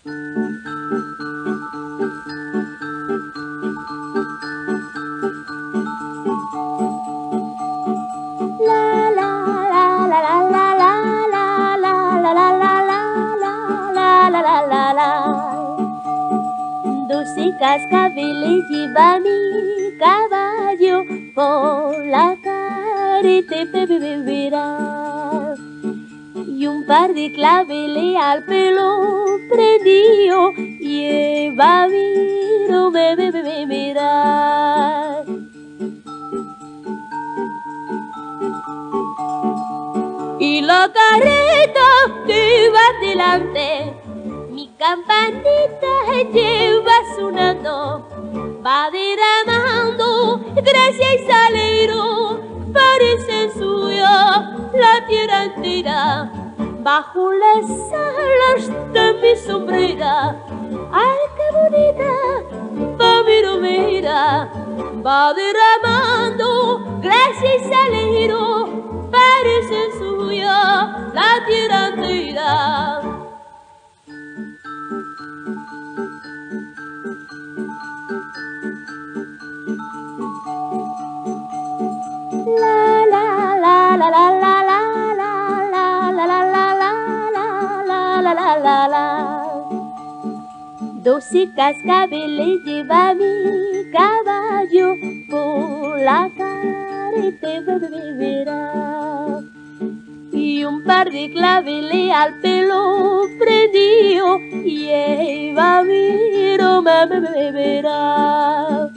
Dulce cascabel lleva mi caballo por la carretera beberá y un par de claveles al pelo prendido lleva vino beberá. Y la carreta que va delante, mi campanita lleva sonando, va derramando gracia y salero, parece suya la tierra entera, bajo las alas de mi sombrera. ¡Ay, qué bonita! Va mi romera, va derramando gracia y salero, parece suya la tierra entera. Doce cascabeles lleva mi caballo por la carretera beberá y un par de claveles al pelo prendido lleva mi Roma beberá.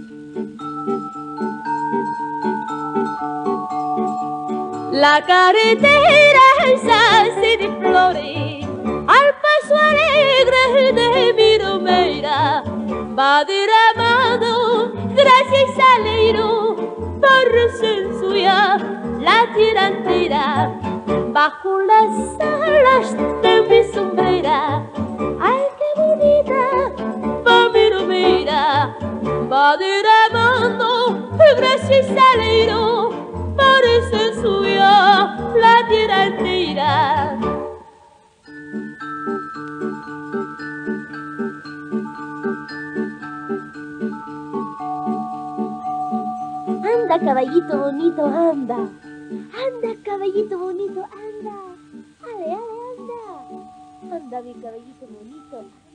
La carretera se hace de flores al paso alegre de mi romera, va derramando gracia y salero, parece suya la tierra entera, bajo las alas de mi sombrera. ¡Ay, qué bonita! Va mi romera, va derramando gracia y salero, parece suya la tierra entera. Anda, caballito bonito, anda. Anda, caballito bonito, anda. Ale, ale, anda. Anda, mi caballito bonito.